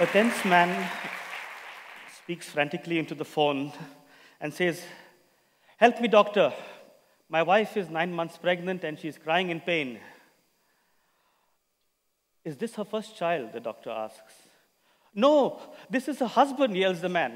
A tense man speaks frantically into the phone and says, "Help me, doctor. My wife is 9 months pregnant and she's crying in pain." "Is this her first child?" the doctor asks. "No, this is her husband," yells the man.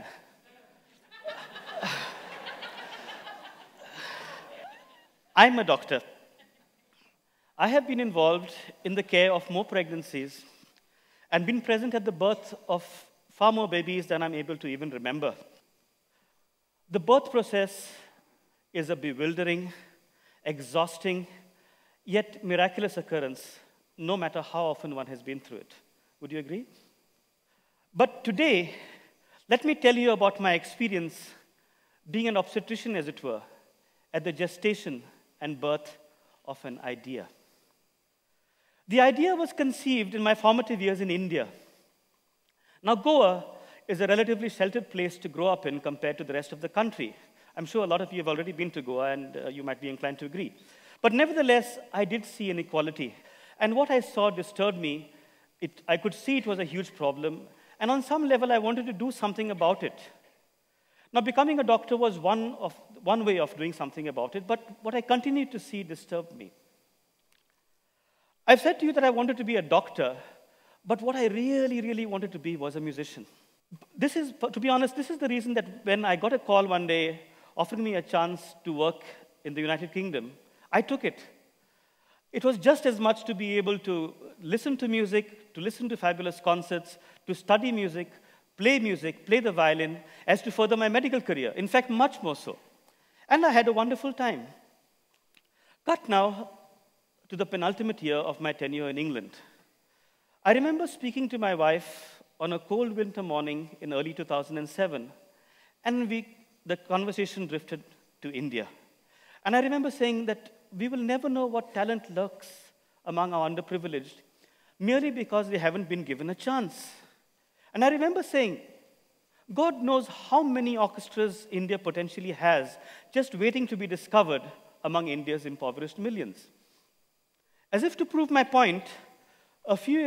I'm a doctor. I have been involved in the care of more pregnancies and been present at the birth of far more babies than I'm able to even remember. The birth process is a bewildering, exhausting, yet miraculous occurrence, no matter how often one has been through it. Would you agree? But today, let me tell you about my experience being an obstetrician, as it were, at the gestation and birth of an idea. The idea was conceived in my formative years in India. Now, Goa is a relatively sheltered place to grow up in compared to the rest of the country. I'm sure a lot of you have already been to Goa, and you might be inclined to agree. But nevertheless, I did see inequality. And what I saw disturbed me. I could see it was a huge problem. And on some level, I wanted to do something about it. Now, becoming a doctor was one way of doing something about it, but what I continued to see disturbed me. I've said to you that I wanted to be a doctor, but what I really, really wanted to be was a musician. To be honest, this is the reason that when I got a call one day offering me a chance to work in the United Kingdom, I took it. It was just as much to be able to listen to music, to listen to fabulous concerts, to study music, play the violin, as to further my medical career. In fact, much more so. And I had a wonderful time. Cut now to the penultimate year of my tenure in England. I remember speaking to my wife on a cold winter morning in early 2007, and the conversation drifted to India. And I remember saying that we will never know what talent lurks among our underprivileged merely because they haven't been given a chance. And I remember saying, God knows how many orchestras India potentially has just waiting to be discovered among India's impoverished millions. As if to prove my point, a few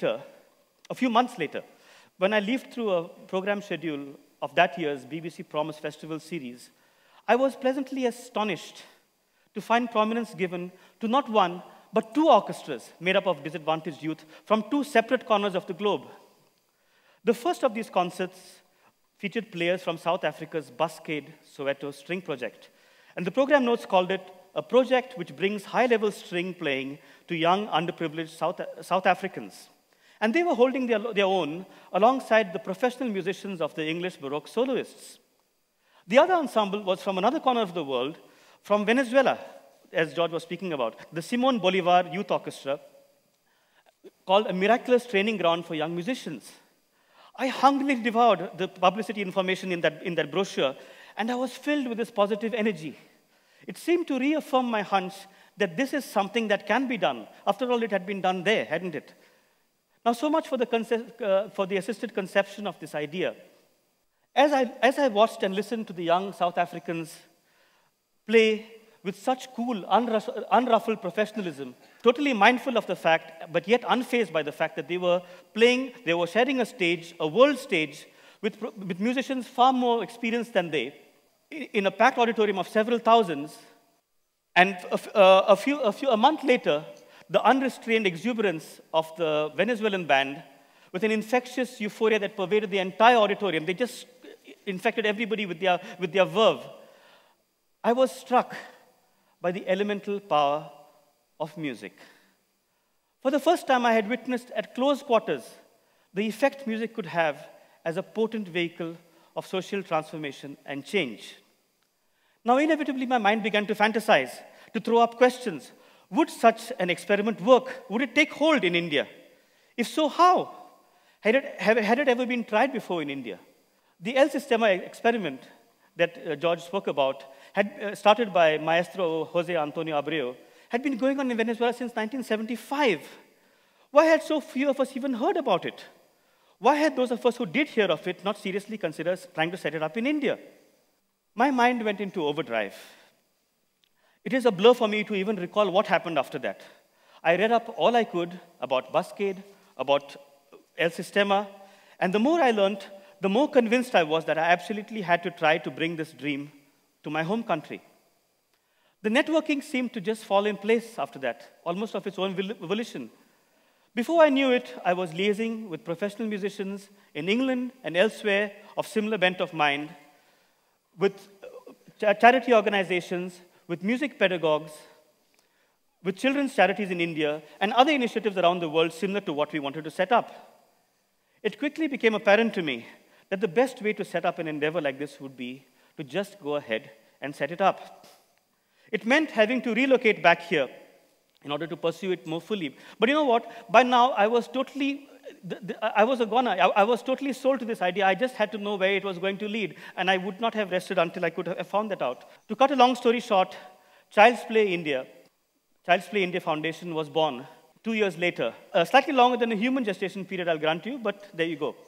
months later, when I leafed through a program schedule of that year's BBC Promise Festival series, I was pleasantly astonished to find prominence given to not one, but two orchestras made up of disadvantaged youth from two separate corners of the globe. The first of these concerts featured players from South Africa's Buscade Soweto String Project, and the program notes called it a project which brings high-level string playing to young, underprivileged South Africans. And they were holding their own alongside the professional musicians of the English Baroque soloists. The other ensemble was from another corner of the world, from Venezuela, as George was speaking about, the Simon Bolivar Youth Orchestra, called a miraculous training ground for young musicians. I hungrily devoured the publicity information in that brochure, and I was filled with this positive energy. It seemed to reaffirm my hunch that this is something that can be done. After all, it had been done there, hadn't it? Now, so much for the assisted conception of this idea. As I watched and listened to the young South Africans play with such cool, unruffled professionalism, totally mindful of the fact, but yet unfazed by the fact that they were sharing a stage, a world stage, with musicians far more experienced than they, in a packed auditorium of several thousands, and a month later, the unrestrained exuberance of the Venezuelan band, with an infectious euphoria that pervaded the entire auditorium, they just infected everybody with their verve. I was struck by the elemental power of music. For the first time, I had witnessed at close quarters the effect music could have as a potent vehicle of social transformation and change. Now, inevitably, my mind began to fantasize, to throw up questions. Would such an experiment work? Would it take hold in India? If so, how? Had it ever been tried before in India? The El Sistema experiment that George spoke about, started by Maestro Jose Antonio Abreu, had been going on in Venezuela since 1975. Why had so few of us even heard about it? Why had those of us who did hear of it not seriously considered trying to set it up in India? My mind went into overdrive. It is a blur for me to even recall what happened after that. I read up all I could about Buscade, about El Sistema, And the more I learned, the more convinced I was that I absolutely had to try to bring this dream to my home country. The networking seemed to just fall in place after that, almost of its own volition. Before I knew it, I was liaising with professional musicians in England and elsewhere of similar bent of mind, with charity organizations, with music pedagogues, with children's charities in India, and other initiatives around the world similar to what we wanted to set up. It quickly became apparent to me that the best way to set up an endeavor like this would be to just go ahead and set it up. It meant having to relocate back here in order to pursue it more fully. But you know what? By now, I was totally sold to this idea. I just had to know where it was going to lead, and I would not have rested until I could have found that out. To cut a long story short, Child's Play India Foundation was born 2 years later. Slightly longer than a human gestation period, I'll grant you, but there you go.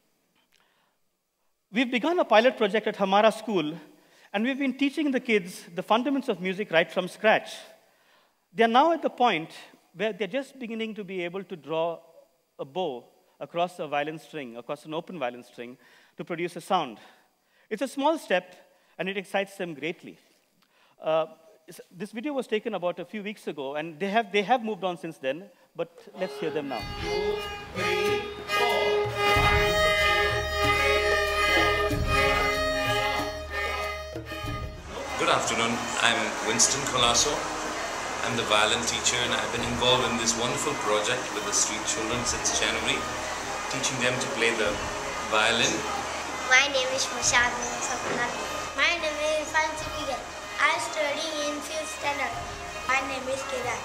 We've begun a pilot project at Hamara School, and we've been teaching the kids the fundamentals of music right from scratch. They're now at the point where they're just beginning to be able to draw a bow across a violin string, across an open violin string, to produce a sound. It's a small step, and it excites them greatly. This video was taken about a few weeks ago, and they have moved on since then, but let's hear them now. 2, 3, 4. Good afternoon. I'm Winston Colasso. I'm the violin teacher, and I've been involved in this wonderful project with the street children since January, teaching them to play the violin. My name is Mushad Sapnat. My name is Fancy Pigal. I study in 5th standard. My name is Kedar.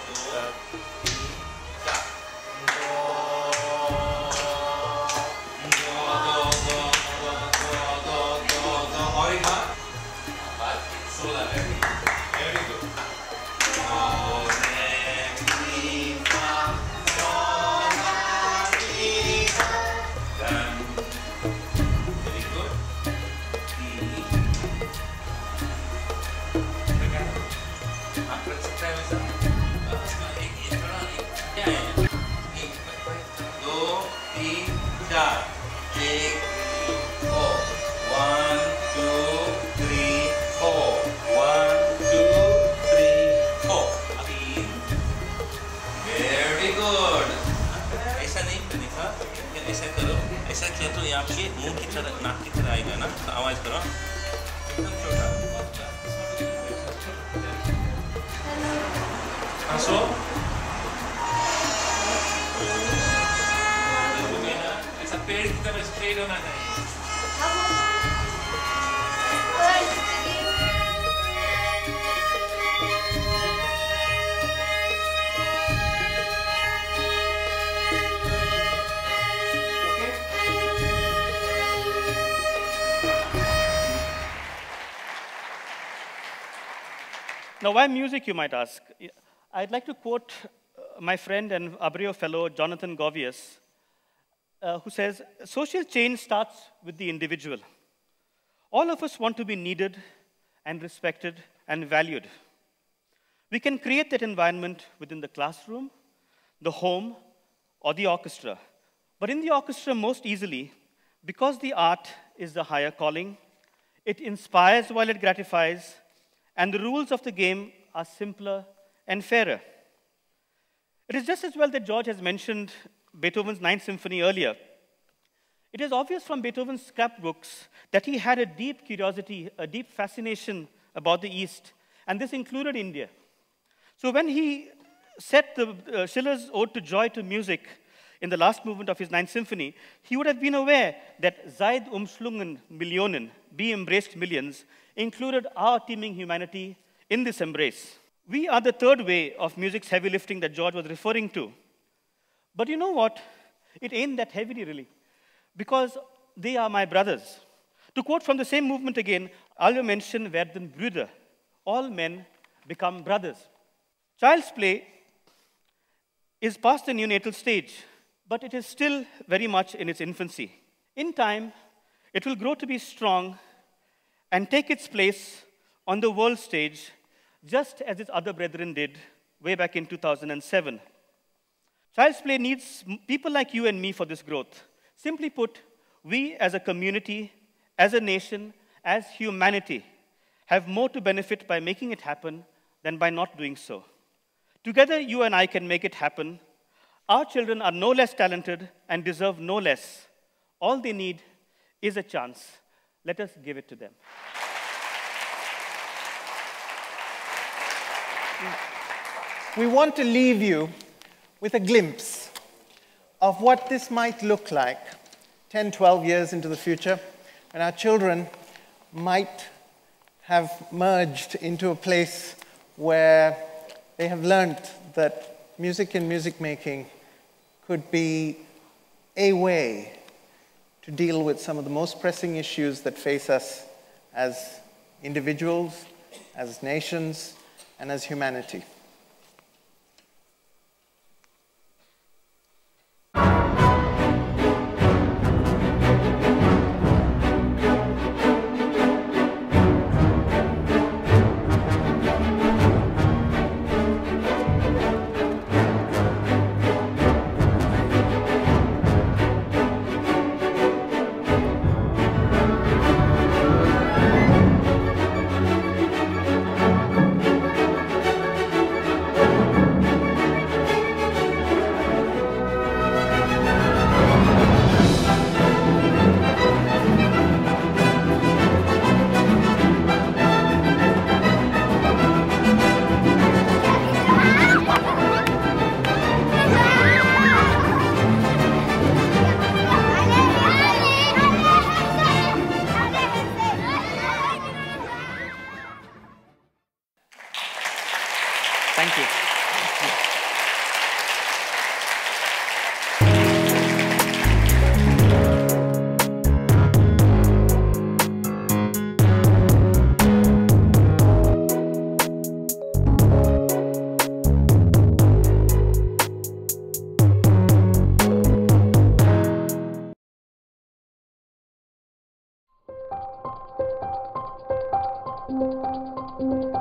ऐसा करो, ऐसा किया तो यहाँ पे मुंह की तरह, नाक की तरह आएगा ना, तो आवाज करो एकदम छोटा। हंसो, ऐसा पेड़ की तरह स्ट्रेट होना चाहिए। Now, why music, you might ask? I'd like to quote my friend and Abreu fellow, Jonathan Govius, who says, social change starts with the individual. All of us want to be needed and respected and valued. We can create that environment within the classroom, the home, or the orchestra. But in the orchestra, most easily, because the art is the higher calling, it inspires while it gratifies, and the rules of the game are simpler and fairer. It is just as well that George has mentioned Beethoven's Ninth Symphony earlier. It is obvious from Beethoven's scrapbooks that he had a deep curiosity, a deep fascination about the East, and this included India. So when he set the Schiller's Ode to Joy to Music in the last movement of his Ninth Symphony, he would have been aware that Seid umschlungen Millionen, be embraced millions, included our teeming humanity in this embrace. We are the third way of music's heavy lifting that George was referring to. But you know what? It ain't that heavy, really, because they are my brothers. To quote from the same movement again, alle Menschen werden Brüder. All men become brothers. Child's Play is past the neonatal stage, but it is still very much in its infancy. In time, it will grow to be strong and take its place on the world stage, just as its other brethren did way back in 2007. Child's Play needs people like you and me for this growth. Simply put, we as a community, as a nation, as humanity, have more to benefit by making it happen than by not doing so. Together, you and I can make it happen. Our children are no less talented and deserve no less. All they need is a chance. Let us give it to them. We want to leave you with a glimpse of what this might look like 10, 12 years into the future, when our children might have merged into a place where they have learned that music and music making could be a way to deal with some of the most pressing issues that face us as individuals, as nations, and as humanity. Thank you. Thank you.